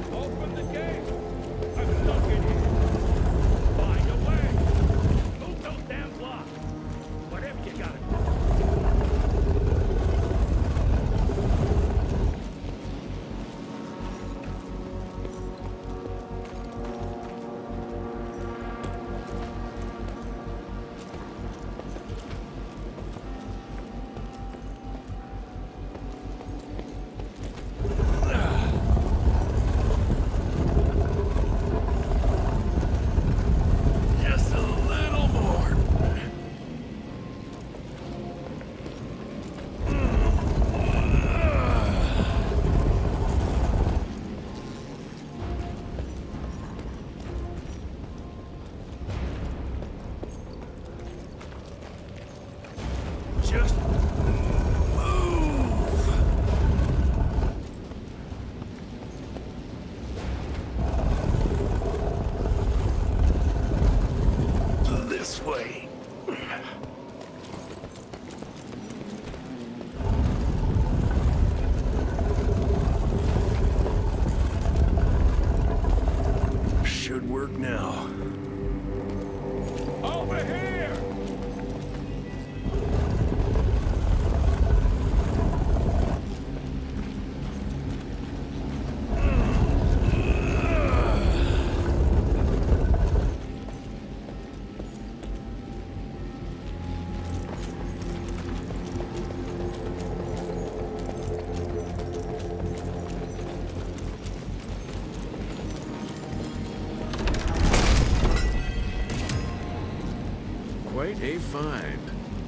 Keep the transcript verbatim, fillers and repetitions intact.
Open the gate! I'm stuck in here! Find a way! Move those damn blocks! Whatever you gotta do. Just a little more. Just move. This way. Should work now. Over here! Quite a find.